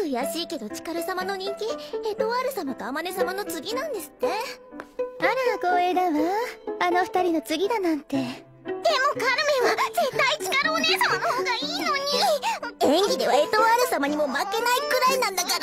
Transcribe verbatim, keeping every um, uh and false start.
悔しいけどチカル様の人気エトワール様とアマネ様の次なんですって。あら光栄だわ。あの二人の次だなんて。でもカルメンは絶対チカルお姉様の方がいいのに。演技ではエトワール様にも負けないくらいなんだから。